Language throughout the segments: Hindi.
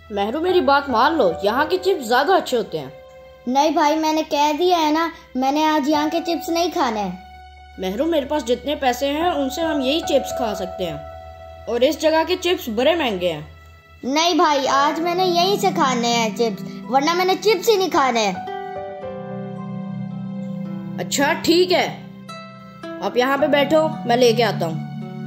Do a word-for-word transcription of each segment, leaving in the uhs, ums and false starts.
मेहरू मेरी बात मान लो, यहाँ के चिप्स ज्यादा अच्छे होते हैं। नहीं भाई, मैंने कह दिया है ना, मैंने आज यहाँ के चिप्स नहीं खाने। मेहरू मेरे पास जितने पैसे हैं उनसे हम यही चिप्स खा सकते हैं, और इस जगह के चिप्स बड़े महंगे हैं। नहीं भाई, आज मैंने यहीं से खाने हैं चिप्स, वरना मैंने चिप्स ही नहीं खाने। अच्छा ठीक है, आप यहाँ पे बैठो, मैं लेके आता हूँ।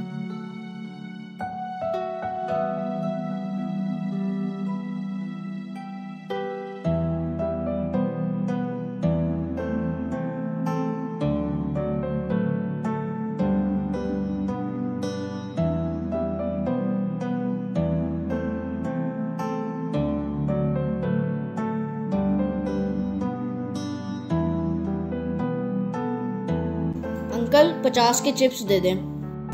अंकल पचास के चिप्स दे दें।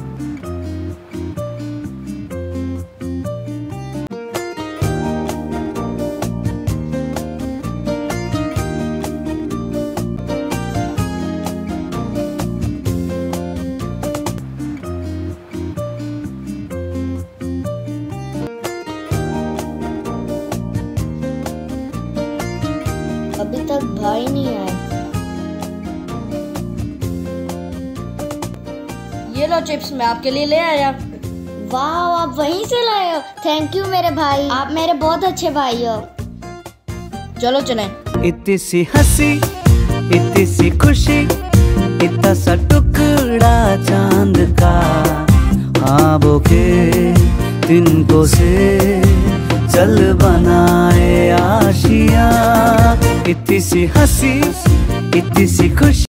अभी तक भाई नहीं आए। ये लो चिप्स, मैं आपके लिए ले आया। वाह, आप वहीं से लाए हो? थैंक यू मेरे भाई, आप मेरे बहुत अच्छे भाई हो। चलो चलें। इतनी सी हंसी, इतनी सी खुशी, इतना सा टुकड़ा चांद का, ख्वाबों के तिनको से चल बनाए आशियां। इतनी सी हंसी, इतनी सी खुशी।